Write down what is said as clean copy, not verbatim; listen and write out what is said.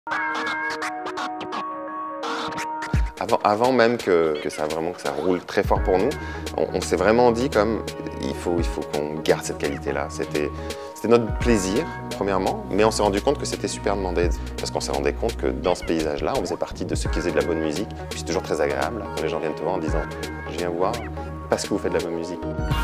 Avant même que ça roule très fort pour nous, on s'est vraiment dit comme il faut qu'on garde cette qualité-là. C'était notre plaisir, premièrement, mais on s'est rendu compte que c'était super demandé. Parce qu'on s'est rendu compte que dans ce paysage-là, on faisait partie de ceux qui faisaient de la bonne musique. Puis c'est toujours très agréable quand les gens viennent te voir en disant « Je viens voir parce que vous faites de la bonne musique ».